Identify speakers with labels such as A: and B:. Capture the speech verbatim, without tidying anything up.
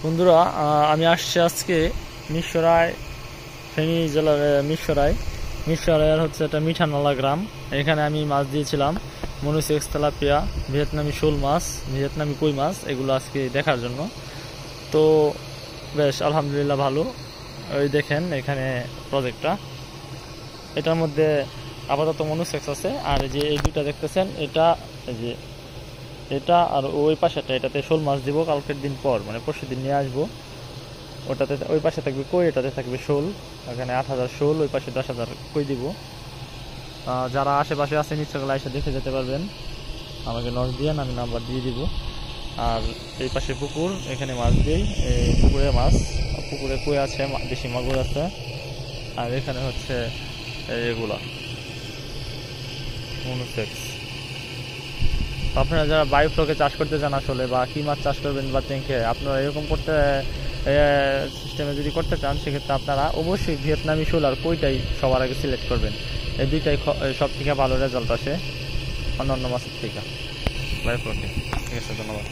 A: বন্ধুরা, আমি আসছি আজকে মিরসরাই, ফেনী জেলার মিরসরাই। মিরসরাইয়ের হচ্ছে একটা মিঠানালা গ্রাম। এখানে আমি মাছ দিয়েছিলাম মনোসেক্স, তেলাপিয়া, ভিয়েতনামি শোল মাছ, ভিয়েতনামি কই মাছ, এগুলো আজকে দেখার জন্য। তো বেশ আলহামদুলিল্লাহ ভালো। ওই দেখেন এখানে প্রজেক্টটা, এটার মধ্যে আপাতত মনোসেক্স আছে। আর যে এই দুইটা দেখতেছেন, এটা এই যে এটা আর ওই পাশেটা, এটাতে শোল মাছ দিব কালকের দিন পর, মানে পরশু দিন নিয়ে আসবো। ওটাতে ওই পাশে থাকবে কই, এটাতে থাকবে শোল। এখানে আট হাজার শোল, ওই পাশে দশ হাজার কই দিব। যারা আশেপাশে আছেন ইচ্ছা করলে এসে দেখে যেতে পারবেন, আমাকে নক দিয়ে আমি নাম্বার দিয়ে দিব। আর এই পাশে পুকুর, এখানে মাছ দিই, পুকুরে মাছ, পুকুরে কই আছে, দেশি মাগুর আছে। আর এখানে হচ্ছে এগুলা মনোসেক্স। আপনারা যারা বায়োফ্লকে চাষ করতে চান আসলে, বা কি মাছ চাষ করবেন বা ট্যাঙ্কে, আপনারা এরকম করতে সিস্টেমে যদি করতে চান, সেক্ষেত্রে আপনারা অবশ্যই ভিয়েতনামি শোল আর কইটাই সবার আগে সিলেক্ট করবেন। এই দুইটাই সব থেকে ভালো রেজাল্ট আসে অন্য অন্য মাছের থেকে বায়োফ্লকে। ঠিক আছে, ধন্যবাদ।